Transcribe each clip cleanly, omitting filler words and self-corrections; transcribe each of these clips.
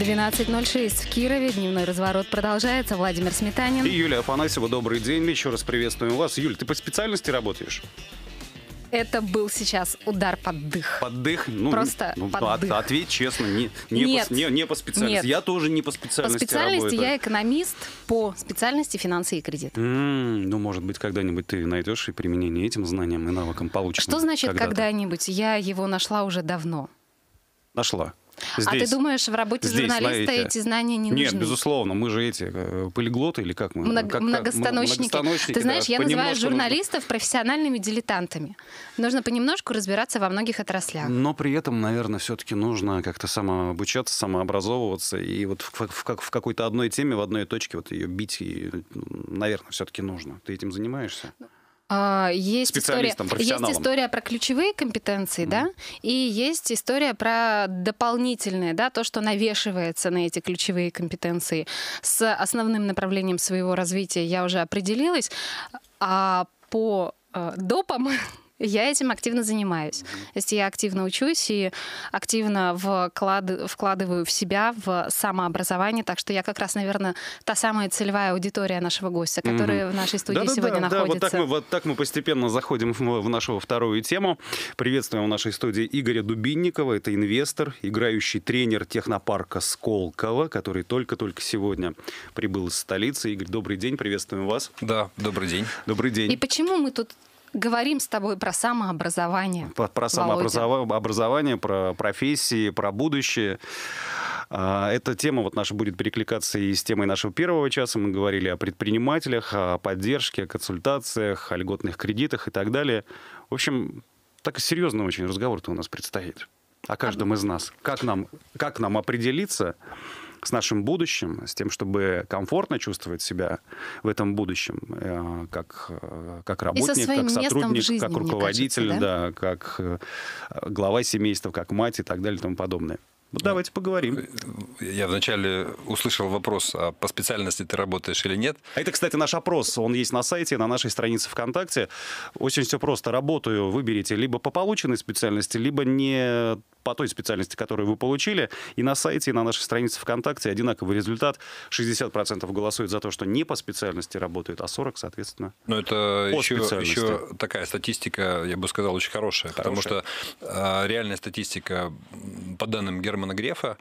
12:06 в Кирове. Дневной разворот продолжается. Владимир Сметанин. И Юлия Афанасьева. Добрый день. Еще раз приветствуем вас. Юль, ты по специальности работаешь? Это был сейчас удар под дых. Под дых? Просто под дых. Ответь честно, не по специальности. Нет. Я тоже не по специальности работаю. По специальности я экономист, по специальности финансы и кредит. Ну, может быть, когда-нибудь ты найдешь и применение этим знаниям и навыкам получишь. Что значит когда-нибудь? Я его нашла уже давно. Нашла. Здесь, ты думаешь, в работе журналиста эти знания не нужны? Нет, безусловно. Мы же полиглоты или как мы? Многостаночники. Ты знаешь, я называю журналистов профессиональными дилетантами. Нужно понемножку разбираться во многих отраслях. Но при этом, наверное, все-таки нужно как-то самообучаться, самообразовываться. И вот в какой-то одной теме, в одной точке вот ее бить, наверное, все-таки нужно. Ты этим занимаешься? Есть история про ключевые компетенции, да, и есть история про дополнительные, да, то, что навешивается на эти ключевые компетенции. С основным направлением своего развития я уже определилась, а по допам я этим активно занимаюсь. То есть я активно учусь и активно вкладываю в себя, в самообразование. Так что я как раз, наверное, та самая целевая аудитория нашего гостя, которая в нашей студии сегодня находится. Да, вот так мы постепенно заходим в нашу вторую тему. Приветствуем в нашей студии Игоря Дубинникова. Это инвестор, играющий тренер технопарка Сколково, который только-только сегодня прибыл из столицы. Игорь, добрый день, приветствуем вас. Да, добрый день. Добрый день. И почему мы тут говорим с тобой про самообразование? Про самообразование, про профессии, про будущее. Эта тема вот наша будет перекликаться и с темой нашего первого часа. Мы говорили о предпринимателях, о поддержке, о консультациях, о льготных кредитах и так далее. В общем, так серьезный очень разговор-то у нас предстоит. О каждом из нас. Как нам определиться с нашим будущим, с тем, чтобы комфортно чувствовать себя в этом будущем, как работник, как сотрудник, жизни, как руководитель, кажется, да? Как глава семейства, как мать и так далее и тому подобное. Вот давайте поговорим. Я вначале услышал вопрос, а по специальности ты работаешь или нет? Это, кстати, наш опрос. Он есть на сайте, на нашей странице ВКонтакте. Очень все просто. Работаю, выберите либо по полученной специальности, либо не по той специальности, которую вы получили. И на сайте, и на нашей странице ВКонтакте одинаковый результат. 60% голосуют за то, что не по специальности работают, а 40%, соответственно, но это еще такая статистика, я бы сказал, очень хорошая. Потому что реальная статистика, по данным Германа Грефа,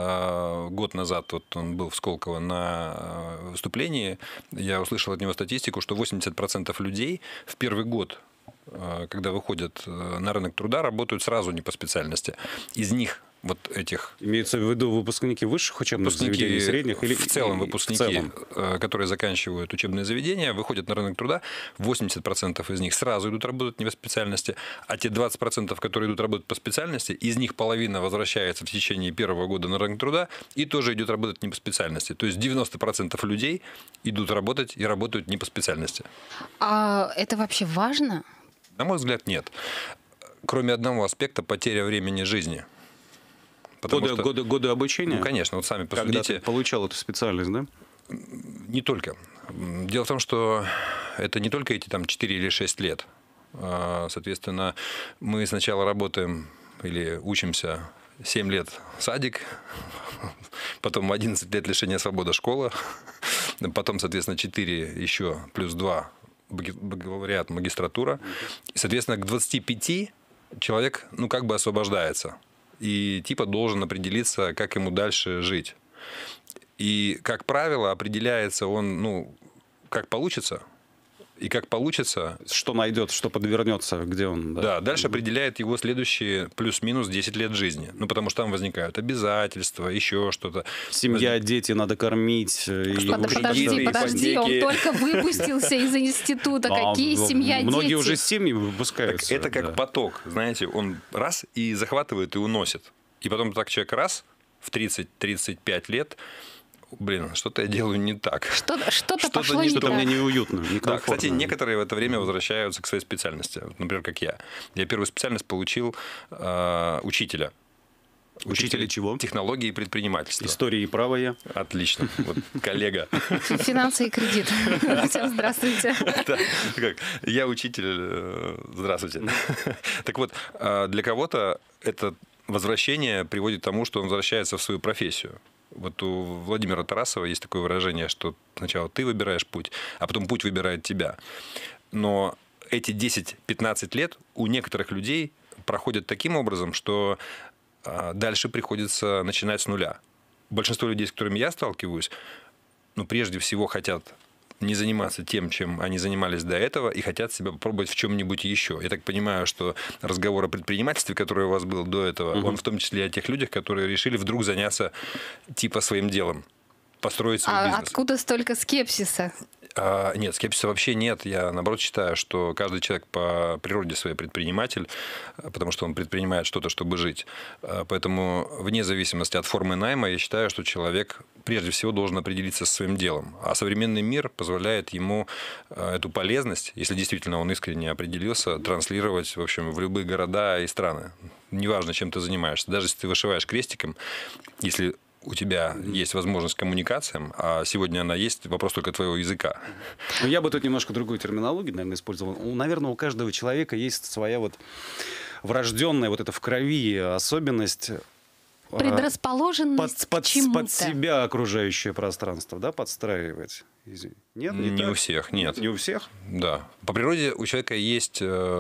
год назад вот он был в Сколково на выступлении, я услышал от него статистику, что 80% людей в первый год, когда выходят на рынок труда, работают сразу не по специальности. Из них вот этих... Имеется в виду выпускники высших учебных заведений, средних? Или в целом выпускники, которые заканчивают учебные заведения, выходят на рынок труда, 80% из них сразу идут работать не по специальности, а те 20%, которые идут работать по специальности, из них половина возвращается в течение первого года на рынок труда и тоже идет работать не по специальности. То есть 90% людей идут работать и работают не по специальности. А это вообще важно? На мой взгляд, нет. Кроме одного аспекта — потеря времени жизни. Годы обучения? Ну, конечно. Вот сами посудите. Когда ты получал эту специальность, да? Не только. Дело в том, что это не только эти 4 или 6 лет. Соответственно, мы сначала работаем или учимся 7 лет садик, потом 11 лет лишения свободы школа, потом, соответственно, 4 еще плюс 2 бакалавриат, магистратура. И, соответственно, к 25 человек, освобождается. И должен определиться, как ему дальше жить. И, как правило, определяется он, как получится. И как получится... Что найдет, что подвернется, где он... Да, дальше определяет его следующие плюс-минус 10 лет жизни. Потому что там возникают обязательства, еще что-то. Семья, дети, надо кормить. Подожди, он только выпустился из института. Какие семья, дети? Многие уже с семьи выпускаются. Это как поток, знаете, он раз и захватывает и уносит. И потом так человек раз в 30-35 лет... что-то я делаю не так. Что-то пошло что-то мне неуютно, некомфортно. Да, кстати, некоторые в это время возвращаются к своей специальности. Например, как я. Я первую специальность получил учителя. Учителя чего? Технологии и предпринимательства. Истории и право я. Отлично. Вот, коллега. Финансы и кредит. Всем здравствуйте. Я учитель. Здравствуйте. Так вот, для кого-то это возвращение приводит к тому, что он возвращается в свою профессию. Вот у Владимира Тарасова есть такое выражение, что сначала ты выбираешь путь, а потом путь выбирает тебя. Но эти 10-15 лет у некоторых людей проходят таким образом, что дальше приходится начинать с нуля. Большинство людей, с которыми я сталкиваюсь, прежде всего хотят не заниматься тем, чем они занимались до этого, и хотят себя попробовать в чем-нибудь еще. Я так понимаю, что разговор о предпринимательстве, который у вас был до этого, он в том числе о тех людях, которые решили вдруг заняться типа своим делом, построить свой бизнес. Откуда столько скепсиса? Нет, скепсиса вообще нет. Я, наоборот, считаю, что каждый человек по природе своей предприниматель, потому что он предпринимает что-то, чтобы жить. Поэтому, вне зависимости от формы найма, я считаю, что человек прежде всего должен определиться со своим делом. А современный мир позволяет ему эту полезность, если действительно он искренне определился, транслировать, в общем, в любые города и страны. Неважно, чем ты занимаешься. Даже если ты вышиваешь крестиком, если у тебя есть возможность к коммуникациям, а сегодня она есть, вопрос только твоего языка. Я бы тут немножко другую терминологию, наверное, использовал. Наверное, у каждого человека есть своя вот врожденная вот эта в крови особенность. Предрасположенность к чему-то. Под себя окружающее пространство, да, подстраивать. Нет, не у всех, нет. Не у всех? Да. По природе у человека есть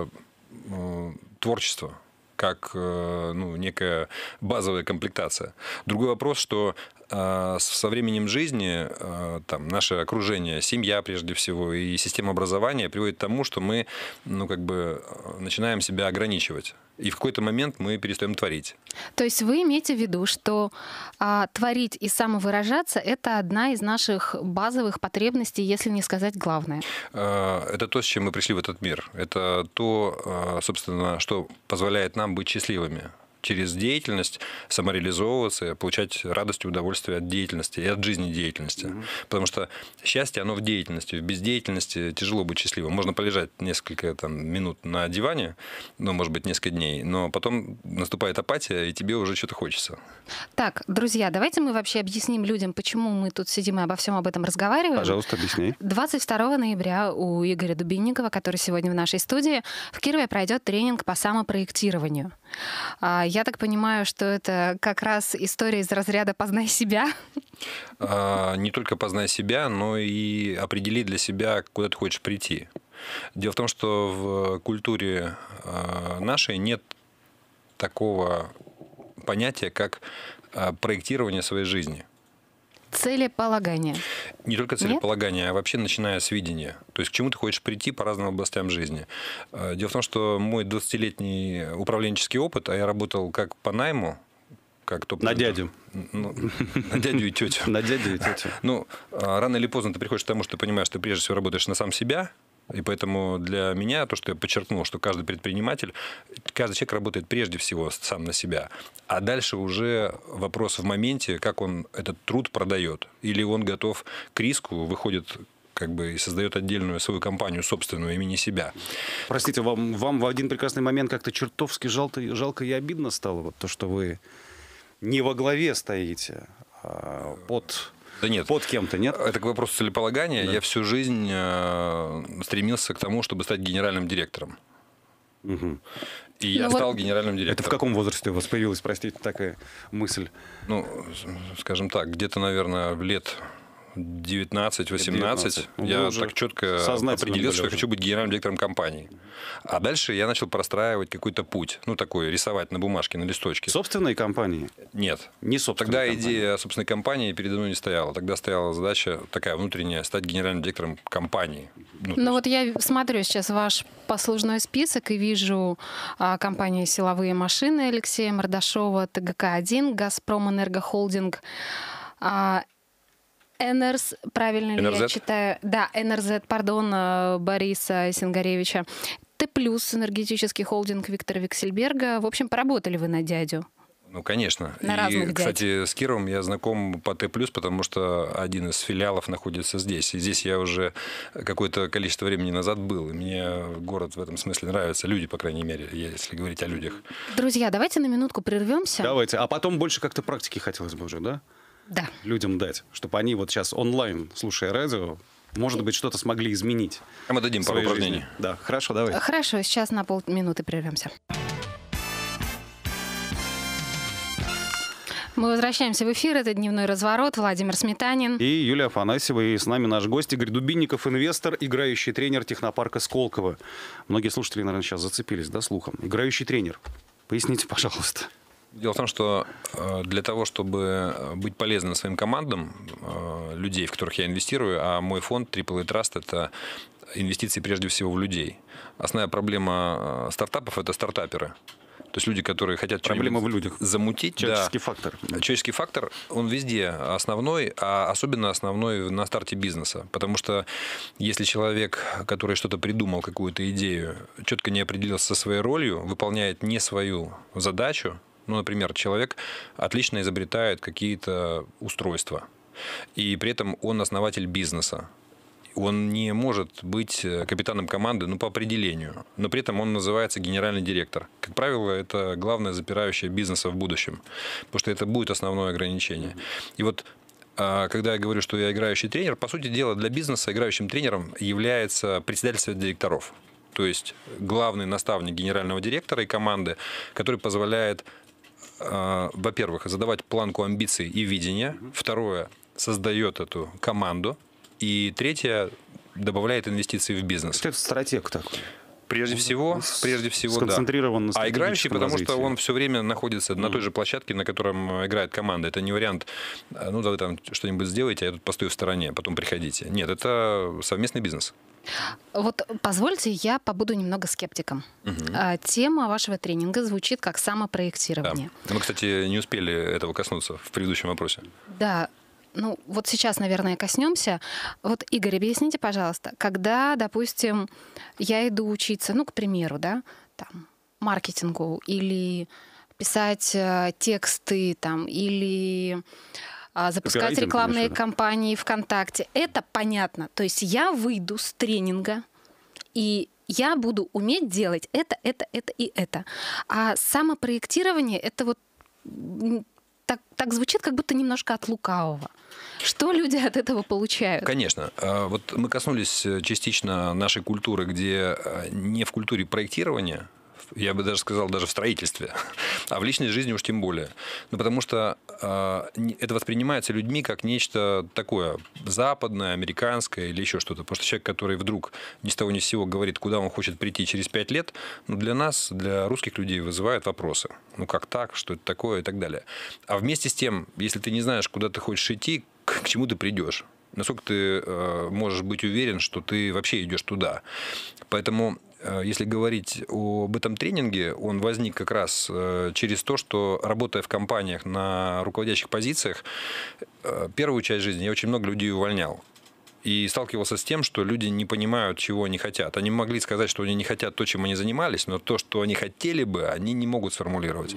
творчество, как некая базовая комплектация. Другой вопрос, что со временем жизни наше окружение, семья прежде всего и система образования приводит к тому, что мы начинаем себя ограничивать. И в какой-то момент мы перестаем творить. То есть вы имеете в виду, что творить и самовыражаться — это одна из наших базовых потребностей, если не сказать главное? Это то, с чем мы пришли в этот мир. Это то, собственно, что позволяет нам быть счастливыми. Через деятельность самореализовываться, получать радость и удовольствие от деятельности и от жизнедеятельности. Потому что счастье, оно в деятельности. В бездеятельности тяжело быть счастливым. Можно полежать несколько минут на диване, может быть, несколько дней, но потом наступает апатия, и тебе уже что-то хочется. Так, друзья, давайте мы вообще объясним людям, почему мы тут сидим и обо всем об этом разговариваем. Пожалуйста, объясняй. 22 ноября у Игоря Дубинникова, который сегодня в нашей студии, в Кирове пройдет тренинг по самопроектированию. Я так понимаю, что это как раз история из разряда «познай себя». Не только познай себя, но и определи для себя, куда ты хочешь прийти. Дело в том, что в культуре нашей нет такого понятия, как проектирование своей жизни. Целеполагание. Не только целеполагание, а вообще начиная с видения. То есть к чему ты хочешь прийти по разным областям жизни. Дело в том, что мой 20-летний управленческий опыт, а я работал как по найму, как на дядю. На дядю и тетю. На дядю и тетю. Рано или поздно ты приходишь к тому, что ты понимаешь, что ты прежде всего работаешь на сам себя. И поэтому для меня то, что я подчеркнул, что каждый предприниматель, каждый человек работает прежде всего сам на себя. А дальше уже вопрос в моменте, как он этот труд продает. Или он готов к риску, выходит и создает отдельную свою компанию собственную имени себя. Простите, вам в один прекрасный момент как-то чертовски жалко и обидно стало то, что вы не во главе стоите, а Да нет. Под кем-то, нет? Это к вопросу целеполагания. Да. Я всю жизнь стремился к тому, чтобы стать генеральным директором. Угу. И я стал генеральным директором. Это в каком возрасте у вас появилась, простите, такая мысль? Скажем так, где-то, наверное, лет 19-18 я так четко определился, что я хочу быть генеральным директором компании. А дальше я начал простраивать какой-то путь. Такой, рисовать на бумажке, на листочке. Собственной компании? Нет. Не собственной Тогда компании. Идея собственной компании передо мной не стояла. Тогда стояла задача такая внутренняя, стать генеральным директором компании. Вот я смотрю сейчас ваш послужной список и вижу компании «Силовые машины» Алексея Мордашова, ТГК-1, «Газпром Энергохолдинг», НРЗ, правильно ли я читаю? Да, НРЗ, Бориса Сингаревича. Т+, энергетический холдинг Виктора Виксельберга. В общем, поработали вы на дядю. Конечно. На разных дядь. Кстати, с Кировом я знаком по Т+, потому что один из филиалов находится здесь. И здесь я уже какое-то количество времени назад был. И мне город в этом смысле нравится. Люди, по крайней мере, если говорить о людях. Друзья, давайте на минутку прервемся. Давайте. А потом больше как-то практики хотелось бы уже, да? Да. Людям дать, чтобы они вот сейчас онлайн, слушая радио, может быть, что-то смогли изменить. А мы дадим пару упражнений. Да, хорошо, давай. Хорошо, сейчас на полминуты прервемся. Мы возвращаемся в эфир. Это «Дневной разворот». Владимир Сметанин. И Юлия Афанасьева. И с нами наш гость Игорь Дубинников, инвестор, играющий тренер технопарка Сколково. Многие слушатели, наверное, сейчас зацепились, да, слухом. Играющий тренер. Поясните, пожалуйста. Дело в том, что для того, чтобы быть полезным своим командам, людей, в которых я инвестирую, а мой фонд AAA Trust – это инвестиции прежде всего в людей. Основная проблема стартапов – это стартаперы. То есть люди, которые хотят что-нибудь замутить. Человеческий фактор. Человеческий фактор, он везде основной, а особенно основной на старте бизнеса. Потому что если человек, который что-то придумал, какую-то идею, четко не определился со своей ролью, выполняет не свою задачу, ну, например, человек отлично изобретает какие-то устройства, и при этом он основатель бизнеса. Он не может быть капитаном команды, ну, по определению, но при этом он называется генеральный директор. Как правило, это главное запирающее бизнеса в будущем, потому что это будет основное ограничение. И вот когда я говорю, что я играющий тренер, по сути дела, для бизнеса играющим тренером является председатель совета директоров, то есть главный наставник генерального директора и команды, который позволяет, во-первых, задавать планку амбиций и видения, второе, создает эту команду, и третье, добавляет инвестиции в бизнес. Это стратег такой. Прежде всего, сконцентрирован на стратегическом. А играющий, потому развитии. что он все время находится на той же площадке, на котором играет команда. Это не вариант, ну, да, вы там что-нибудь сделаете, а я тут постою в стороне, потом приходите. Нет, это совместный бизнес. Вот позвольте, я побуду немного скептиком. Тема вашего тренинга звучит как самопроектирование. Да. Мы, кстати, не успели этого коснуться в предыдущем вопросе. Да. Ну, вот сейчас, наверное, коснемся. Вот, Игорь, объясните, пожалуйста, когда, допустим, я иду учиться, ну, к примеру, да, там, маркетингу или писать тексты, там, или запускать рекламные кампании ВКонтакте, это понятно. То есть я выйду с тренинга, и я буду уметь делать это и это. А самопроектирование — это вот так звучит, как будто немножко от лукавого. Что люди от этого получают? Конечно. Вот мы коснулись частично нашей культуры, где не в культуре проектирования, я бы даже сказал, даже в строительстве, а в личной жизни уж тем более. Ну, потому что это воспринимается людьми как нечто такое западное, американское или еще что-то. Потому что человек, который вдруг ни с того ни с сего говорит, куда он хочет прийти через 5 лет, ну, для нас, для русских людей, вызывает вопросы. Ну, как так, что это такое и так далее. А вместе с тем, если ты не знаешь, куда ты хочешь идти, к чему ты придешь? Насколько ты можешь быть уверен, что ты вообще идешь туда? Поэтому, если говорить об этом тренинге, он возник как раз через то, что, работая в компаниях на руководящих позициях, первую часть жизни я очень много людей увольнял. И сталкивался с тем, что люди не понимают, чего они хотят. Они могли сказать, что они не хотят то, чем они занимались, но то, что они хотели бы, они не могут сформулировать.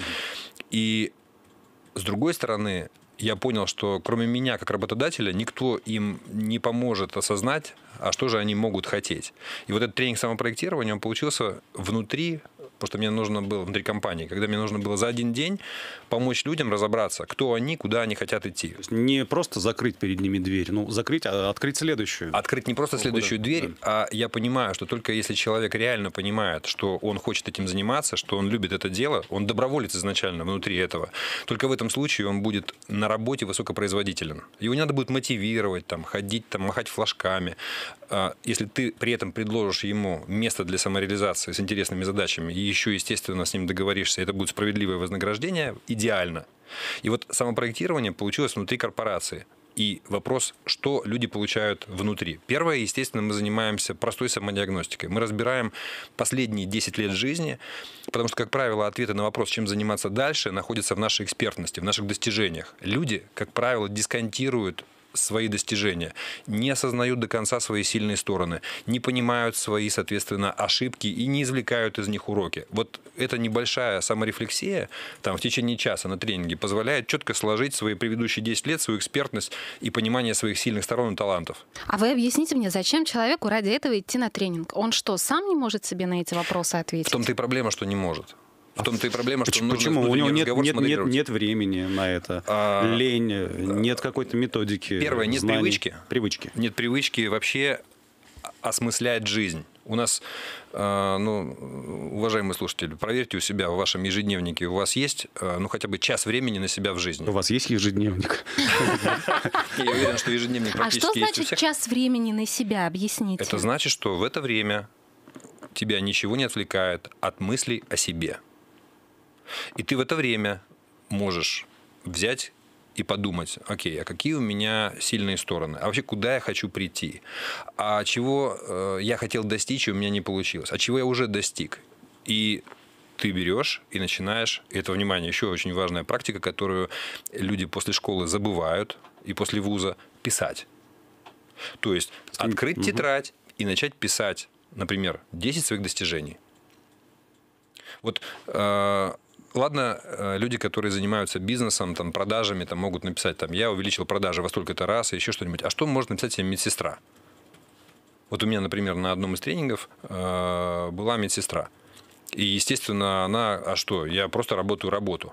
И с другой стороны, я понял, что кроме меня, как работодателя, никто им не поможет осознать, а что же они могут хотеть. И вот этот тренинг самопроектирования, он получился внутри, потому что мне нужно было внутри компании, когда мне нужно было за один день помочь людям разобраться, кто они, куда они хотят идти. То есть не просто закрыть перед ними дверь, ну, закрыть, а открыть следующую. Открыть не просто следующую дверь, а я понимаю, что только если человек реально понимает, что он хочет этим заниматься, что он любит это дело, он доброволец изначально внутри этого, только в этом случае он будет на работе высокопроизводителен. Его не надо будет мотивировать, там, ходить, там, махать флажками. Если ты при этом предложишь ему место для самореализации с интересными задачами и еще, естественно, с ним договоришься, это будет справедливое вознаграждение, идеально. И вот самопроектирование получилось внутри корпорации. И вопрос, что люди получают внутри. Первое, естественно, мы занимаемся простой самодиагностикой. Мы разбираем последние 10 лет жизни, потому что, как правило, ответы на вопрос, чем заниматься дальше, находятся в нашей экспертности, в наших достижениях. Люди, как правило, дисконтируют свои достижения, не осознают до конца свои сильные стороны, не понимают свои, соответственно, ошибки и не извлекают из них уроки. Вот эта небольшая саморефлексия там, в течение часа на тренинге позволяет четко сложить свои предыдущие 10 лет, свою экспертность и понимание своих сильных сторон и талантов. А вы объясните мне, зачем человеку ради этого идти на тренинг? Он что, сам не может себе на эти вопросы ответить? В том-то и проблема, что не может. В том-то и проблема, что почему? У него нет времени на это. Лень, нет какой-то методики. Первое, нет знаний, привычки. Нет привычки вообще осмыслять жизнь. У нас, уважаемые слушатели, проверьте у себя в вашем ежедневнике, у вас есть, хотя бы час времени на себя в жизни. У вас есть ежедневник? Я уверен, что ежедневник практически есть у всех. А что значит час времени на себя? Объясните. Это значит, что в это время тебя ничего не отвлекает от мыслей о себе. И ты в это время можешь взять и подумать, окей, а какие у меня сильные стороны? А вообще, куда я хочу прийти? А чего я хотел достичь, и у меня не получилось? А чего я уже достиг? И ты берешь и начинаешь, и это, внимание, еще очень важная практика, которую люди после школы забывают и после вуза, писать. То есть открыть тетрадь и начать писать, например, 10 своих достижений. Вот... Ладно, люди, которые занимаются бизнесом, там, продажами, там, могут написать, там, я увеличил продажи во столько-то раз, и еще что-нибудь. А что может написать себе медсестра? Вот у меня, например, на одном из тренингов была медсестра. И, естественно, она... А что? Я просто работаю работу.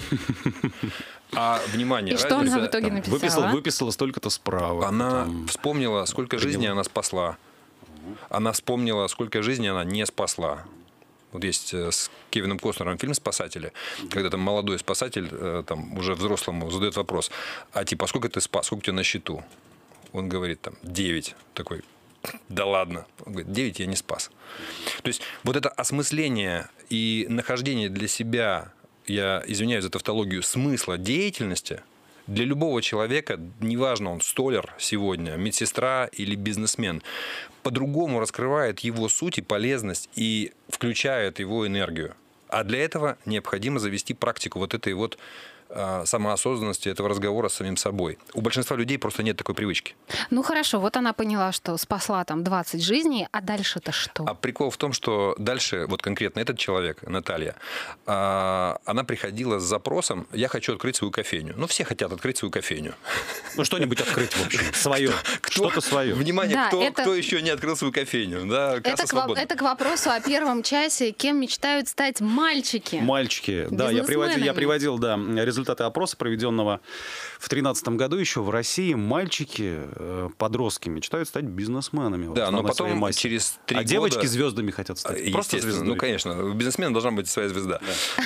А, внимание... И что она в итоге написала? Выписала столько-то справок. Она вспомнила, сколько жизней она спасла. Она вспомнила, сколько жизней она не спасла. Вот есть с Кевином Костнером фильм «Спасатели», когда там молодой спасатель, там, уже взрослому задает вопрос, а типа, сколько ты спас, сколько у тебя на счету? Он говорит, там, 9. Такой, да ладно. Он говорит, 9 я не спас. То есть вот это осмысление и нахождение для себя, я извиняюсь за тавтологию, смысла деятельности для любого человека, неважно, он столяр сегодня, медсестра или бизнесмен, по-другому раскрывает его суть и полезность и включает его энергию. А для этого необходимо завести практику вот этой вот самоосознанности, этого разговора с самим собой. У большинства людей просто нет такой привычки. Ну хорошо, вот она поняла, что спасла там 20 жизней, а дальше-то что? А прикол в том, что дальше, вот конкретно этот человек, Наталья, она приходила с запросом, я хочу открыть свою кофейню. Ну, все хотят открыть свою кофейню. Ну, что-нибудь открыть, в общем, свое. Что-то свое. Внимание, да, кто еще не открыл свою кофейню? Да, это к вопросу о первом часе, кем мечтают стать мальчики. Мальчики, да, я приводил, да, результаты опроса, проведенного в 2013 году еще в России. Мальчики, подростки мечтают стать бизнесменами. Да, но потом через 3 года... девочки звездами хотят стать. Просто звездой. Ну, конечно, у бизнесмена должна быть своя звезда.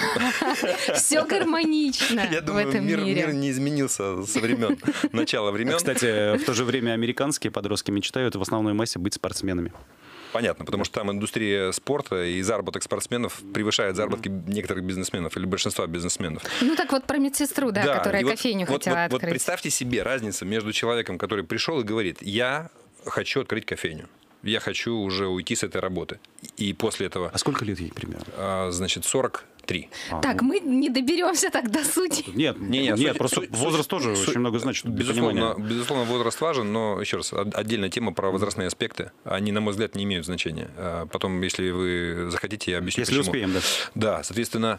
Все гармонично в этом мире. Мир не изменился со времен, начала времен. Кстати, в то же время американские подростки мечтают в основной массе быть спортсменами. Понятно, потому что там индустрия спорта и заработок спортсменов превышает заработки некоторых бизнесменов или большинства бизнесменов. Ну так вот про медсестру, да, которая кофейню хотела открыть. Вот представьте себе разницу между человеком, который пришел и говорит, я хочу открыть кофейню. Я хочу уже уйти с этой работы. И после этого... А сколько лет ей примерно? Значит, 43. Так, мы не доберемся так до сути. Нет, просто возраст тоже очень много значит. Безусловно, возраст важен, но, еще раз, отдельная тема про возрастные аспекты. Они, на мой взгляд, не имеют значения. Потом, если вы захотите, я объясню, почему. Если успеем, да. Да, соответственно,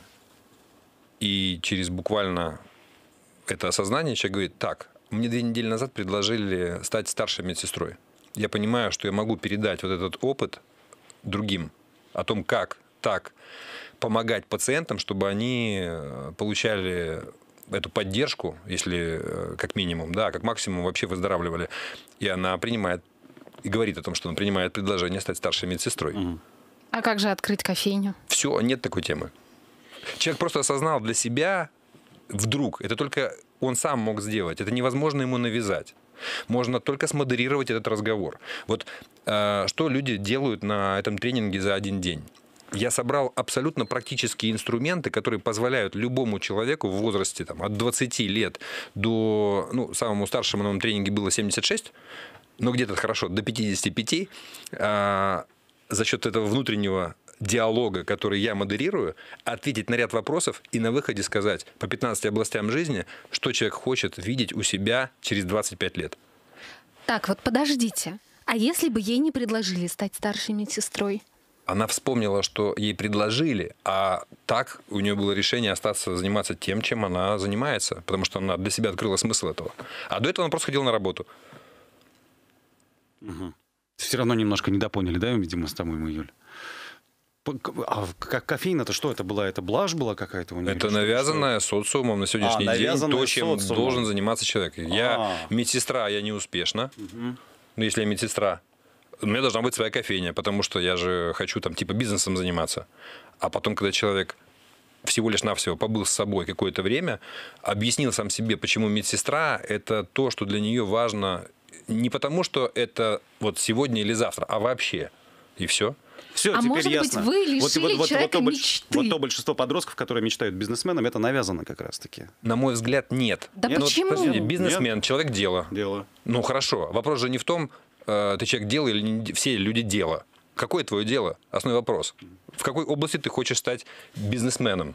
и через буквально это осознание человек говорит, так, мне 2 недели назад предложили стать старшей медсестрой. Я понимаю, что я могу передать вот этот опыт другим о том, как так помогать пациентам, чтобы они получали эту поддержку, если как минимум, да, как максимум вообще выздоравливали. И она принимает, и говорит о том, что она принимает предложение стать старшей медсестрой. А как же открыть кофейню? Все, нет такой темы. Человек просто осознал для себя вдруг, это только он сам мог сделать, это невозможно ему навязать. Можно только смодерировать этот разговор. Вот что люди делают на этом тренинге за 1 день. Я собрал абсолютно практические инструменты, которые позволяют любому человеку в возрасте там, от 20 лет до... Ну, самому старшему на моем тренинге было 76, но где-то хорошо, до 55, за счет этого внутреннего диалога, который я модерирую, ответить на ряд вопросов и на выходе сказать по 15 областям жизни, что человек хочет видеть у себя через 25 лет. Так, вот подождите. А если бы ей не предложили стать старшей медсестрой? Она вспомнила, что ей предложили, а так у нее было решение остаться заниматься тем, чем она занимается, потому что она для себя открыла смысл этого. А до этого она просто ходила на работу. Угу. Все равно немножко недопоняли, да, видимо, с тобой, Юль? А кофейна-то что это была? Это блажь была какая-то у нее? Это навязанное социумом на сегодняшний день то, чем должен заниматься человек. Я медсестра, я не успешна. Но если я медсестра, У меня должна быть своя кофейня, потому что я же хочу там типа бизнесом заниматься. А потом, когда человек всего лишь навсего побыл с собой какое-то время, объяснил сам себе, почему медсестра – это то, что для нее важно не потому, что это вот сегодня или завтра, а вообще. И все. Все, теперь может ясно. быть, вы лишили человека мечты? Вот то большинство подростков, которые мечтают бизнесменом, это навязано как раз-таки. На мой взгляд, нет. Да нет? почему? Вот, подождите, бизнесмен, человек дела. Ну хорошо, вопрос же не в том, ты человек дела или не, все люди дела. Какое твое дело? Основной вопрос. В какой области ты хочешь стать бизнесменом?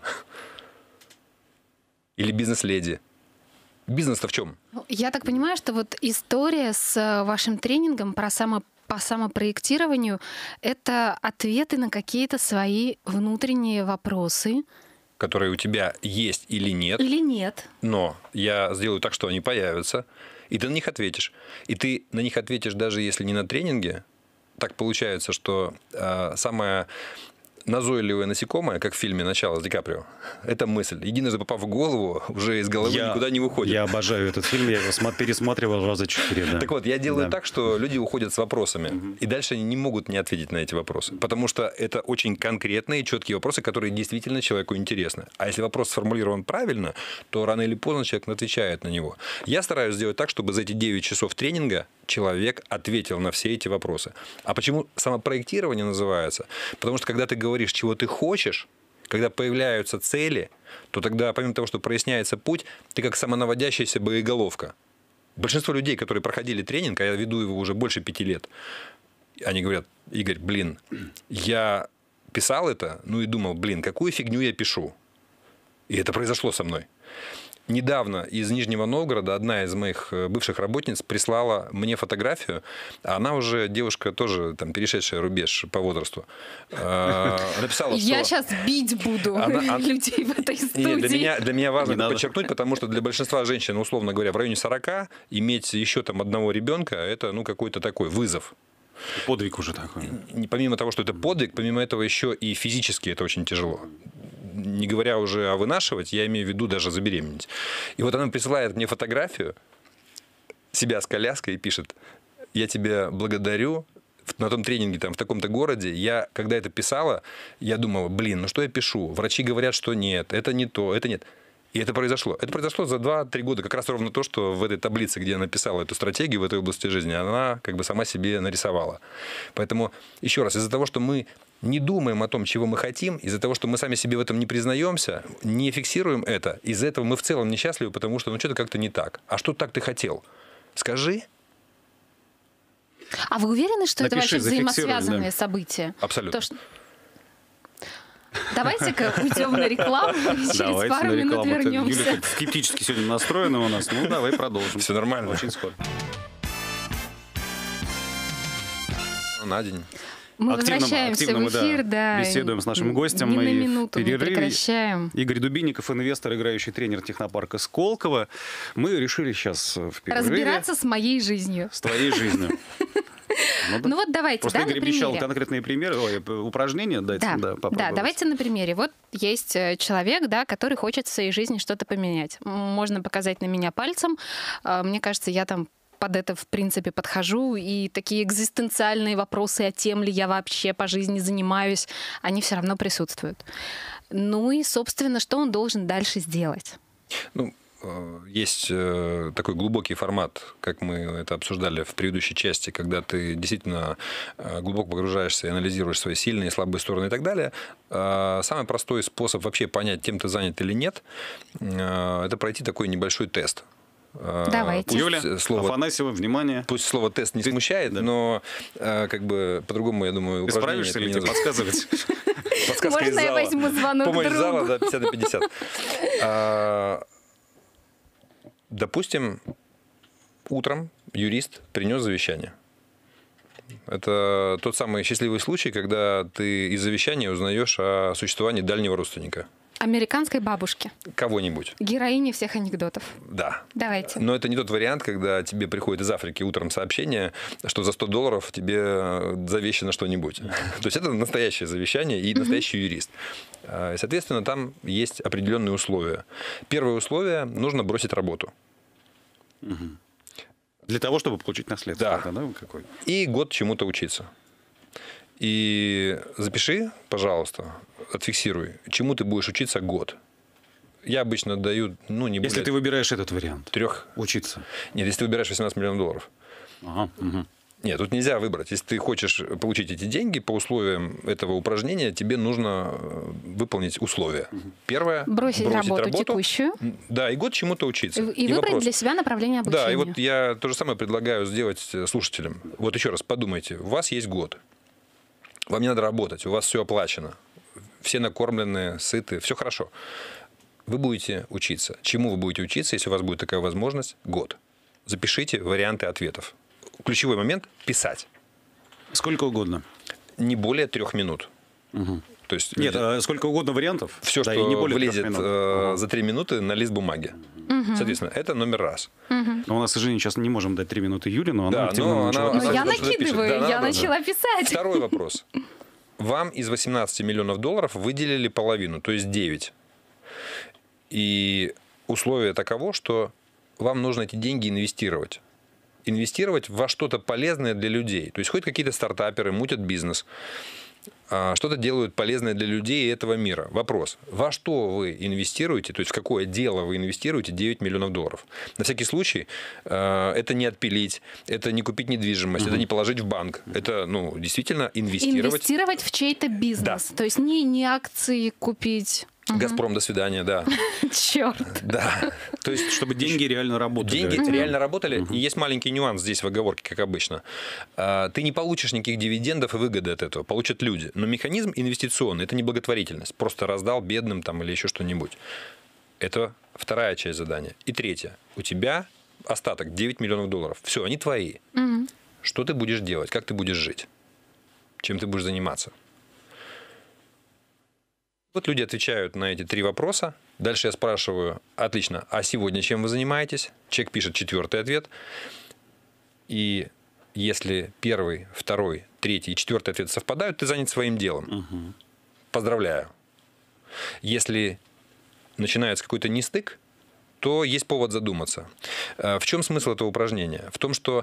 Или бизнес-леди? Бизнес-то в чем? Я так понимаю, что вот история с вашим тренингом по самопроектированию — это ответы на какие-то свои внутренние вопросы. Которые у тебя есть или нет. Или нет. Но я сделаю так, что они появятся, и ты на них ответишь. И ты на них ответишь, даже если не на тренинге. Так получается, что самое назойливое насекомое, как в фильме «Начало» с Ди Каприо, это мысль. Единожды попав в голову, уже из головы никуда не выходит. Я обожаю этот фильм, я его пересматривал раза 4. Да. Так вот, я делаю так, что люди уходят с вопросами, и дальше они не могут не ответить на эти вопросы, потому что это очень конкретные, четкие вопросы, которые действительно человеку интересны. А если вопрос сформулирован правильно, то рано или поздно человек отвечает на него. Я стараюсь сделать так, чтобы за эти 9 часов тренинга человек ответил на все эти вопросы. А почему самопроектирование называется? Потому что когда ты говоришь, чего ты хочешь, когда появляются цели, то тогда, помимо того, что проясняется путь, ты как самонаводящаяся боеголовка. Большинство людей, которые проходили тренинг, а я веду его уже больше 5 лет, они говорят: Игорь, я писал это, и думал, какую фигню я пишу. И это произошло со мной. Недавно из Нижнего Новгорода одна из моих бывших работниц прислала мне фотографию. Она уже девушка тоже там, перешедшая рубеж по возрасту. Написала, что... Я сейчас бить буду людей в этой студии. Для меня важно это подчеркнуть, потому что для большинства женщин, условно говоря, в районе 40 иметь еще там одного ребенка, это какой-то такой вызов. Подвиг уже такой. Помимо того, что это подвиг, помимо этого еще и физически это очень тяжело. Не говоря уже о вынашивать, я имею в виду даже забеременеть. И вот она присылает мне фотографию себя с коляской и пишет: я тебя благодарю. На том тренинге там, в таком-то городе, я, когда это писала, я думала, что я пишу? Врачи говорят, что нет, это не то, это нет. И это произошло. Это произошло за 2-3 года. Как раз ровно то, что в этой таблице, где она писала эту стратегию в этой области жизни, она сама себе нарисовала. Поэтому, еще раз, из-за того, что мы не думаем о том, чего мы хотим, из-за того, что мы сами себе в этом не признаемся, не фиксируем это, из-за этого мы в целом несчастливы, потому что что-то как-то не так. А что так ты хотел? Скажи. А вы уверены, что это вообще взаимосвязанные события? Абсолютно. Давайте-ка уйдем на рекламу, через пару минут вернемся. Юля скептически сегодня настроена у нас. Давай продолжим. Все нормально. Очень скоро. На день. Мы возвращаемся в эфир, беседуем с нашим гостем. Ни на минуту не прекращаем. Игорь Дубинников, инвестор, играющий тренер технопарка Сколково. Мы решили сейчас в перерыве... разбираться с моей жизнью. С твоей жизнью. Давайте, просто Игорь обещал конкретные примеры, упражнения дать. Да, давайте на примере. Вот есть человек, который хочет в своей жизни что-то поменять. Можно показать на меня пальцем. Мне кажется, я там под это, в принципе, подхожу, и такие экзистенциальные вопросы, а тем ли я вообще по жизни занимаюсь, они все равно присутствуют. И, собственно, что он должен дальше сделать? Есть такой глубокий формат, как мы это обсуждали в предыдущей части, когда ты действительно глубоко погружаешься и анализируешь свои сильные и слабые стороны и так далее. Самый простой способ вообще понять, тем ты занят или нет, это пройти такой небольшой тест. Давайте. Юля, Афанасьева, внимание. Пусть слово «тест» не смущает, но по-другому, я думаю, ты справишься или тебе подсказывать? Подсказка из зала. Можно я возьму звонок помощь другу? Помощь зала, 50 на 50. Допустим, утром юрист принес завещание. Это тот самый счастливый случай, когда ты из завещания узнаешь о существовании дальнего родственника. Американской бабушки. Кого-нибудь. Героини всех анекдотов. Да. Давайте. Но это не тот вариант, когда тебе приходит из Африки утром сообщение, что за $100 тебе завещано что-нибудь. То есть это настоящее завещание и настоящий юрист. И, соответственно, там есть определенные условия. Первое условие – нужно бросить работу. Для того, чтобы получить наследство. Да. Да, какой-то. И год чему-то учиться. И запиши, пожалуйста, отфиксируй, чему ты будешь учиться год. Я обычно даю, не более... Если ты выбираешь этот вариант. 3. Учиться. Нет, если ты выбираешь 18 миллионов долларов. Ага. Угу. Нет, тут нельзя выбрать. Если ты хочешь получить эти деньги, по условиям этого упражнения тебе нужно выполнить условия. Первое – бросить работу текущую. Да, и год чему-то учиться. И выбрать для себя направление обучения. Да, и вот я то же самое предлагаю сделать слушателям. Вот еще раз подумайте. У вас есть год. Вам не надо работать, у вас все оплачено. Все накормлены, сыты, все хорошо. Вы будете учиться. Чему вы будете учиться, если у вас будет такая возможность? Год. Запишите варианты ответов. Ключевой момент – писать. Сколько угодно. Не более 3 минут. Угу. То есть, нет, сколько угодно вариантов. Все, да, что не более влезет за 3 минуты на лист бумаги. Соответственно, это номер раз. Но у нас, к сожалению, сейчас не можем дать 3 минуты Юле, но она активно Но я накидываю, я начала писать. Второй вопрос. Вам из 18 миллионов долларов выделили половину, то есть 9. И условие таково, что вам нужно эти деньги инвестировать. Инвестировать во что-то полезное для людей. То есть хоть какие-то стартаперы мутят бизнес, что-то делают полезное для людей этого мира. Вопрос, во что вы инвестируете, то есть в какое дело вы инвестируете 9 миллионов долларов? На всякий случай, это не отпилить, это не купить недвижимость, это не положить в банк. Это действительно инвестировать. Инвестировать в чей-то бизнес. Да. То есть не акции купить. «Газпром», до свидания, да. Черт. Да. То есть, чтобы деньги реально работали. Деньги реально работали. И есть маленький нюанс здесь в оговорке, как обычно. Ты не получишь никаких дивидендов и выгоды от этого. Получат люди. Но механизм инвестиционный – это не благотворительность. Просто раздал бедным там, или еще что-нибудь. Это вторая часть задания. И третья. У тебя остаток 9 миллионов долларов. Все, они твои. Что ты будешь делать? Как ты будешь жить? Чем ты будешь заниматься? Вот люди отвечают на эти 3 вопроса. Дальше я спрашиваю, отлично, а сегодня чем вы занимаетесь? Человек пишет 4-й ответ. И если 1-й, 2-й, 3-й и 4-й ответ совпадают, ты занят своим делом. Поздравляю. Если начинается какой-то нестык, то есть повод задуматься. В чем смысл этого упражнения? В том, что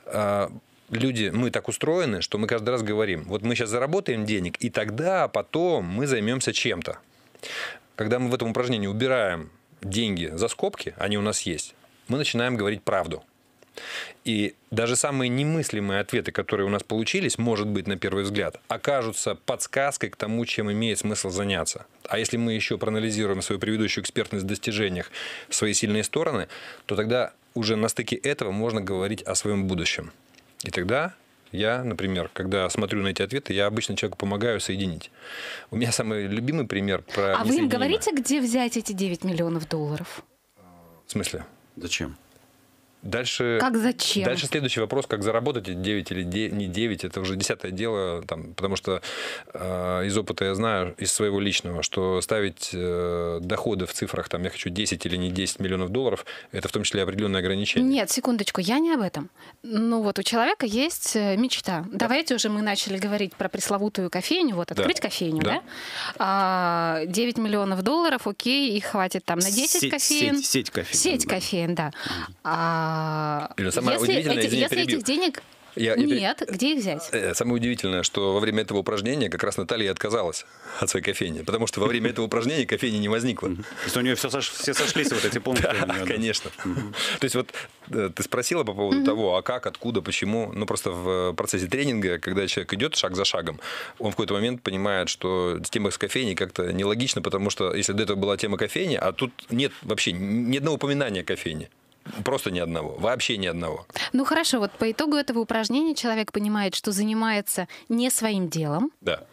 люди, мы так устроены, что мы каждый раз говорим, вот мы сейчас заработаем денег, и тогда потом мы займемся чем-то. Когда мы в этом упражнении убираем деньги за скобки, они у нас есть, мы начинаем говорить правду. И даже самые немыслимые ответы, которые у нас получились, может быть, на первый взгляд, окажутся подсказкой к тому, чем имеет смысл заняться. А если мы еще проанализируем свою предыдущую экспертность в достижениях, свои сильные стороны, то тогда уже на стыке этого можно говорить о своем будущем. И тогда я, например, когда смотрю на эти ответы, я обычно человеку помогаю соединить. У меня самый любимый пример про... А вы им говорите, где взять эти 9 миллионов долларов? В смысле? Зачем? Дальше, как зачем? Дальше следующий вопрос, как заработать эти 9 или не 9, это уже 10-е дело, потому что из опыта я знаю, из своего личного, что ставить доходы в цифрах, я хочу 10 или не 10 миллионов долларов, это в том числе определенное ограничение. Нет, секундочку, я не об этом. Вот у человека есть мечта. Да. Давайте уже мы начали говорить про пресловутую кофейню, открыть кофейню, да? 9 миллионов долларов, окей, их хватит на 10 кофеин. Сеть кофеин. Сеть кофеин, да. Самое удивительное, если этих денег нет, где их взять? Самое удивительное, что во время этого упражнения как раз Наталья отказалась от своей кофейни, потому что во время этого упражнения кофейни не возникло. То есть у нее все сошлись вот эти пункты? Да, конечно. То есть ты спросила по поводу того, а как, откуда, почему. Просто в процессе тренинга, когда человек идет шаг за шагом, он в какой-то момент понимает, что тема с кофейней как-то нелогично, потому что если до этого была тема кофейни, а тут нет вообще ни одного упоминания о кофейне. Просто ни одного, вообще ни одного. Хорошо, по итогу этого упражнения человек понимает, что занимается не своим делом. Да.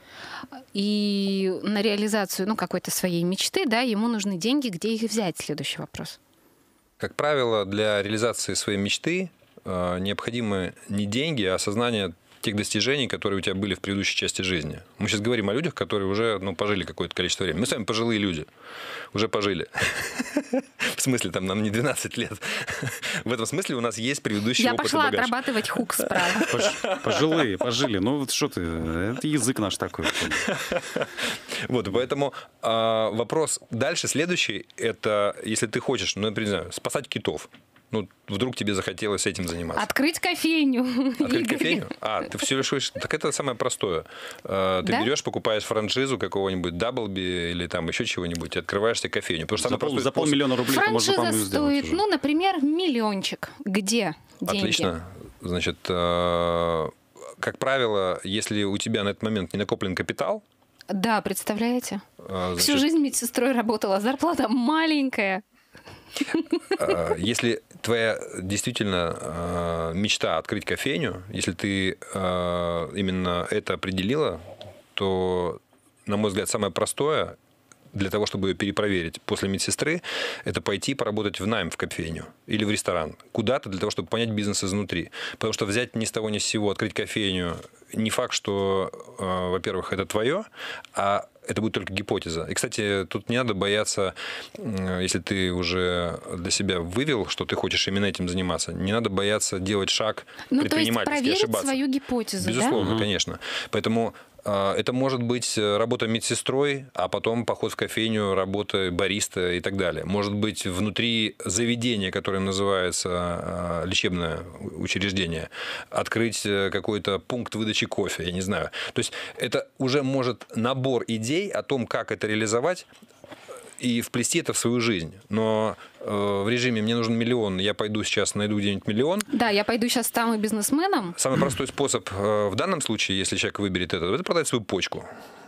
И на реализацию какой-то своей мечты, ему нужны деньги, где их взять? Следующий вопрос. Как правило, для реализации своей мечты необходимы не деньги, а осознание тех достижений, которые у тебя были в предыдущей части жизни. Мы сейчас говорим о людях, которые уже пожили какое-то количество времени. Мы с вами пожилые люди. Уже пожили. В смысле, нам не 12 лет. В этом смысле у нас есть предыдущий опыт и багаж. Я пошла отрабатывать хук справа. Пожили. Что ты, это язык наш такой. Поэтому вопрос дальше, следующий, это если ты хочешь, например, спасать китов. Ну, вдруг тебе захотелось этим заниматься. Открыть кофейню. Открыть кофейню? Ты все лишь... Так это самое простое. Ты берешь, покупаешь франшизу какого-нибудь Даблби или там еще чего-нибудь, и открываешь себе кофейню. Потому что за полмиллиона рублей франшиза можно, по-моему, стоит, сделать. ну, например, миллиончик. Где деньги? Отлично. Значит, как правило, если у тебя на этот момент не накоплен капитал... Да, представляете? Значит, всю жизнь медсестрой работала, зарплата маленькая. Если твоя действительно мечта открыть кофейню, если ты именно это определила, то, на мой взгляд, самое простое для того, чтобы ее перепроверить после медсестры, это пойти поработать в найм в кофейню или в ресторан. Куда-то для того, чтобы понять бизнес изнутри. Потому что взять ни с того ни с сего, открыть кофейню, не факт, что, во-первых, это твое, а это будет только гипотеза. И, кстати, тут не надо бояться, если ты уже для себя вывел, что ты хочешь именно этим заниматься, не надо бояться делать шаг предпринимательский, ошибаться. То есть проверить свою гипотезу, безусловно, да? Конечно. Поэтому это может быть работа медсестрой, а потом поход в кофейню, работа бариста и так далее. Может быть, внутри заведения, которое называется лечебное учреждение, открыть какой-то пункт выдачи кофе, я не знаю. То есть это уже может набор идей о том, как это реализовать, и вплести это в свою жизнь. Но в режиме «мне нужен миллион», я пойду сейчас найду где-нибудь миллион. Да, я пойду сейчас стану бизнесменом. Самый простой способ в данном случае, если человек выберет это продать свою почку.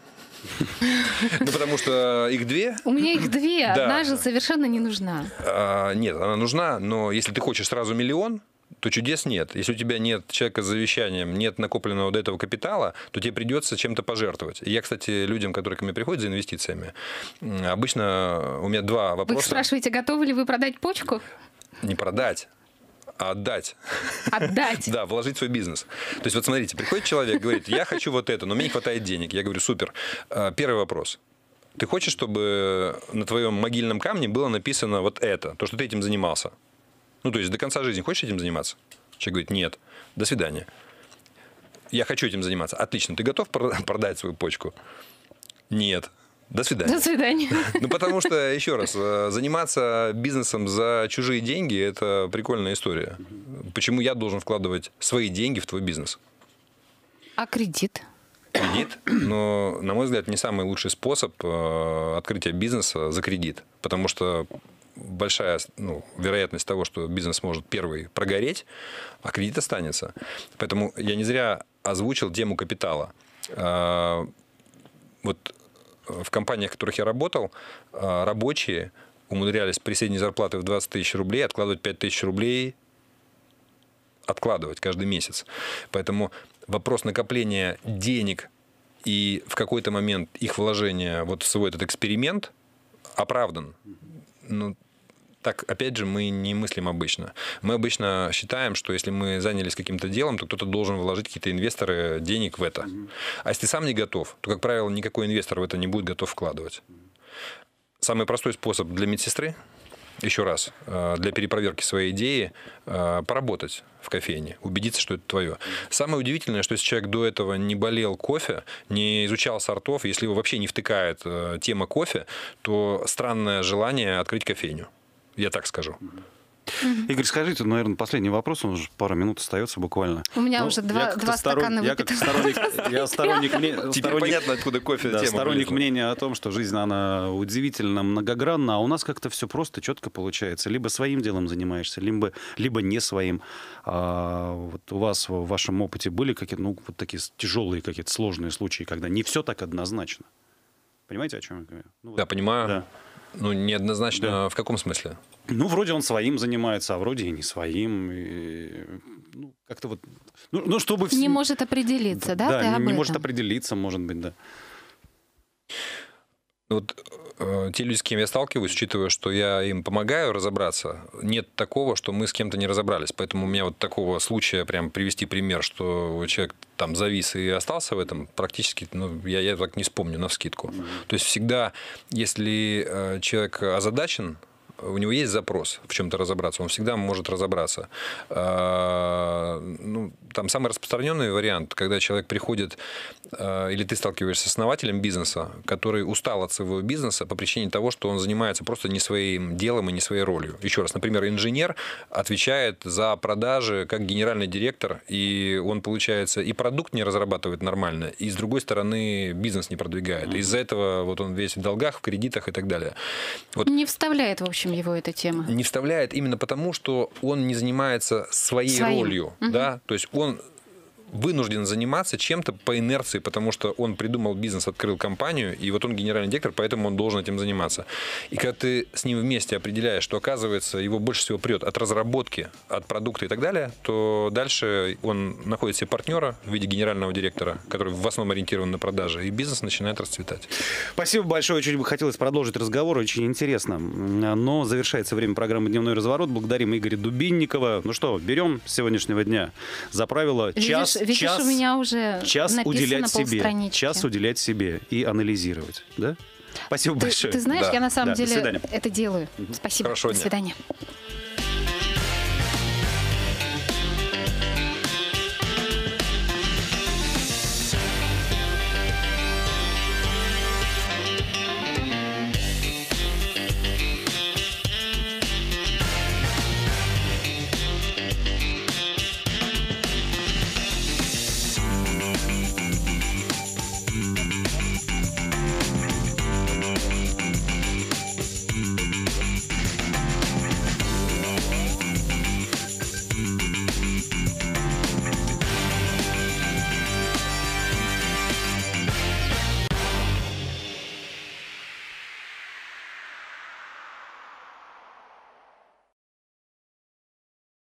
Ну, потому что их две. У меня их две, одна же совершенно не нужна. Нет, она нужна, но если ты хочешь сразу миллион, то чудес нет. Если у тебя нет человека с завещанием, нет накопленного до этого капитала, то тебе придется чем-то пожертвовать. И я, кстати, людям, которые ко мне приходят за инвестициями, обычно у меня два вопроса. Вы их спрашиваете, готовы ли вы продать почку? Не продать, а отдать. Отдать? Да, вложить в свой бизнес. То есть вот смотрите, приходит человек, говорит, я хочу вот это, но мне не хватает денег. Я говорю, супер. Первый вопрос. Ты хочешь, чтобы на твоем могильном камне было написано вот это, то, что ты этим занимался? Ну, то есть до конца жизни хочешь этим заниматься? Человек говорит, нет. До свидания. Я хочу этим заниматься. Отлично. Ты готов продать свою почку? Нет. До свидания. До свидания. Ну, потому что, еще раз, заниматься бизнесом за чужие деньги – это прикольная история. Почему я должен вкладывать свои деньги в твой бизнес? А кредит? Кредит, но, на мой взгляд, не самый лучший способ открытия бизнеса за кредит. Потому что большая вероятность того, что бизнес может первый прогореть, а кредит останется. Поэтому я не зря озвучил тему капитала. Вот в компаниях, в которых я работал, рабочие умудрялись при средней зарплате в 20 тысяч рублей откладывать 5 тысяч рублей каждый месяц. Поэтому вопрос накопления денег и в какой-то момент их вложения вот в свой этот эксперимент оправдан. Ну, так, опять же, мы не мыслим обычно. Мы обычно считаем, что если мы занялись каким-то делом, то кто-то должен вложить, какие-то инвесторы, денег в это. А если ты сам не готов, то, как правило, никакой инвестор в это не будет готов вкладывать. Самый простой способ для медсестры, еще раз, для перепроверки своей идеи, поработать в кофейне, убедиться, что это твое. Самое удивительное, что если человек до этого не болел кофе, не изучал сортов, если его вообще не втыкает тема кофе, то странное желание открыть кофейню. Я так скажу. Игорь, скажите, наверное, последний вопрос, он уже пару минут остается буквально. У меня уже два стакана выпито. Я сторонник... Теперь понятно, откуда кофе тема. Сторонник мнения о том, что жизнь, она удивительно многогранна, а у нас как-то все просто, четко получается. Либо своим делом занимаешься, либо не своим. Вот у вас в вашем опыте были какие-то, вот такие тяжелые, какие-то сложные случаи, когда не все так однозначно? Понимаете, о чем я говорю? Да, понимаю. Да. Ну, неоднозначно. Да. В каком смысле? Ну, вроде он своим занимается, а вроде и не своим. Как-то вот... чтобы... Не может определиться, да? Да, не может определиться, может быть, да. Вот те люди, с кем я сталкиваюсь, учитывая, что я им помогаю разобраться, нет такого, что мы с кем-то не разобрались. Поэтому у меня вот такого случая, прям привести пример, что человек там завис и остался в этом, практически, я так не вспомню навскидку. То есть всегда, если человек озадачен у него есть запрос в чем-то разобраться, он всегда может разобраться. Ну, там самый распространенный вариант, когда человек приходит, или ты сталкиваешься с основателем бизнеса, который устал от своего бизнеса по причине того, что он занимается просто не своим делом и не своей ролью. Еще раз, например, инженер отвечает за продажи как генеральный директор, и он, получается, и продукт не разрабатывает нормально, и, с другой стороны, бизнес не продвигает. Из-за этого вот он весь в долгах, в кредитах и так далее. Вот. Не вставляет, в общем, его эта тема. Не вставляет именно потому, что он не занимается своей ролью. Да? То есть он вынужден заниматься чем-то по инерции, потому что он придумал бизнес, открыл компанию, и вот он генеральный директор, поэтому он должен этим заниматься. И когда ты с ним вместе определяешь, что, оказывается, его больше всего прет от разработки, от продукта и так далее, то дальше он находит себе партнера в виде генерального директора, который в основном ориентирован на продажи, и бизнес начинает расцветать. Спасибо большое. Очень бы хотелось продолжить разговор, очень интересно. Но завершается время программы «Дневной разворот». Благодарим Игоря Дубинникова. Ну что, берем с сегодняшнего дня за правило Видишь, у меня уже час уделять себе, час уделять себе и анализировать, да? Спасибо большое. Ты знаешь, я на самом деле до свидания. это делаю. Спасибо. Хорошего до дня. свидания.